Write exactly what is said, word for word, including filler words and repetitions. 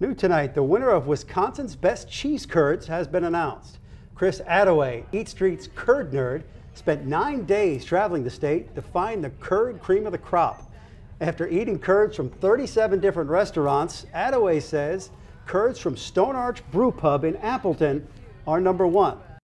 New tonight, the winner of Wisconsin's Best Cheese Curds has been announced. Chris Attaway, EatStreet's curd nerd, spent nine days traveling the state to find the curd cream of the crop. After eating curds from thirty-seven different restaurants, Attaway says curds from Stone Arch Brew Pub in Appleton are number one.